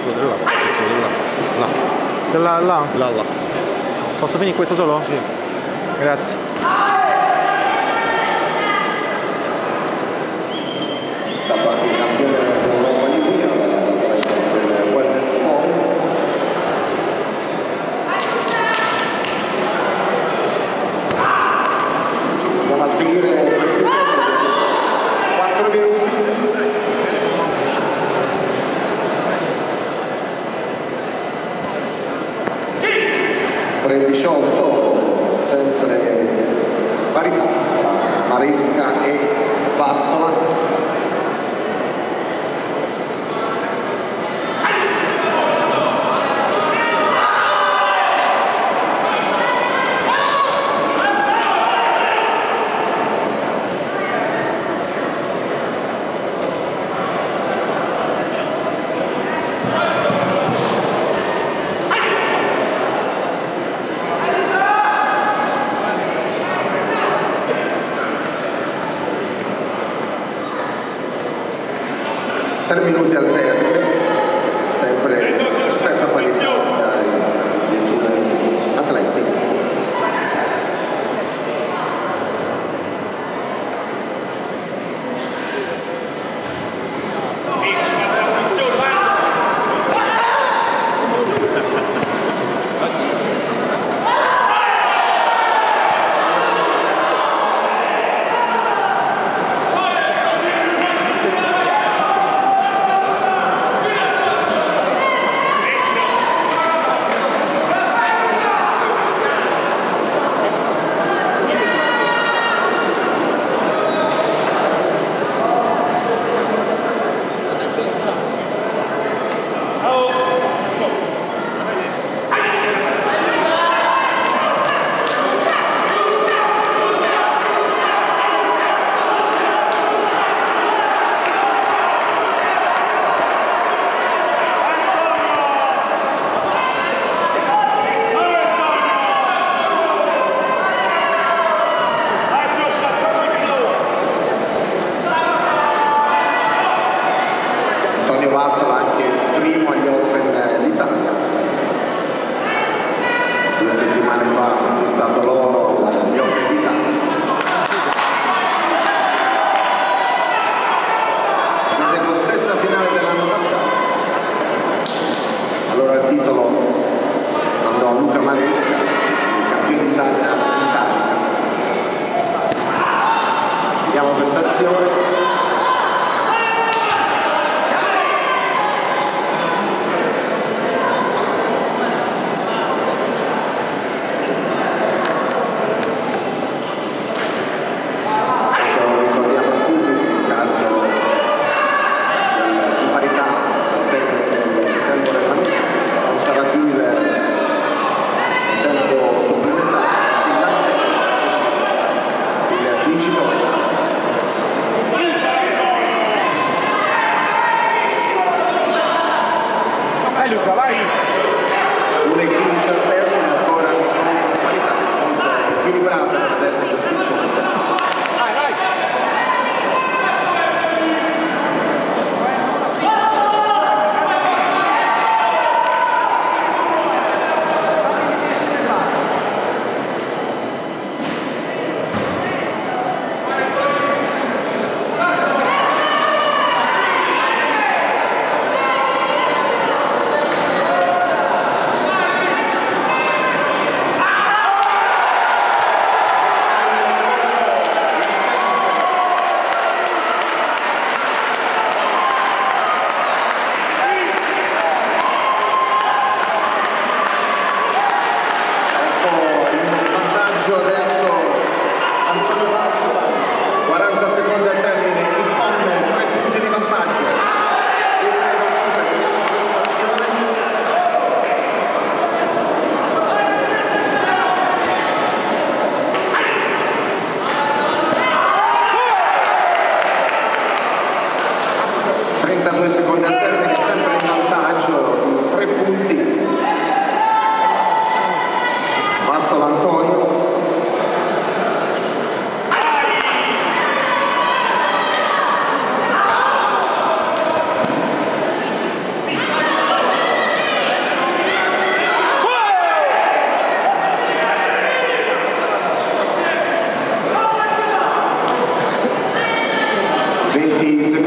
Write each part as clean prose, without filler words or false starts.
Là. Posso finire questo solo? Sì. Grazie. Stato anche campione d'Europa Junior, del Wellness Point. Andiamo a seguire queste 4 minuti. 3-18, sempre parità tra Maresca e Bastola. Minuti al termine, sempre aspetta parità dei due atleti. Bastola anche primo agli Open d'Italia. 2 settimane fa ha conquistato l'oro agli Open d'Italia. Nella stessa finale dell'anno passato. Allora il titolo andò a Luca Maresca, il campione d'Italia in carica. Vediamo questa azione.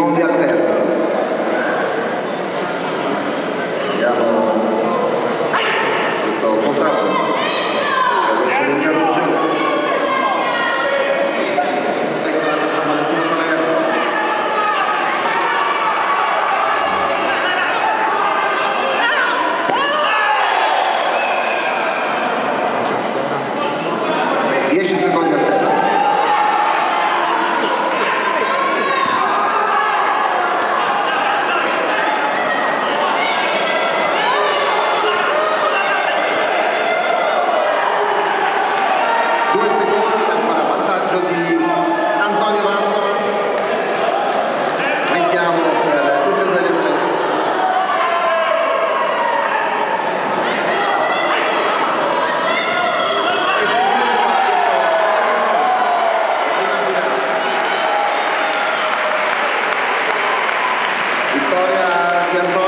secondi alterni. Vediamo questo contatto. C'è adesso l'interruzione. San Valentino Salerno. Secondi a terra. Due secondi, ancora vantaggio di Antonio Mastro. Richiamo per tutte e due le play. Vittoria di Antonio.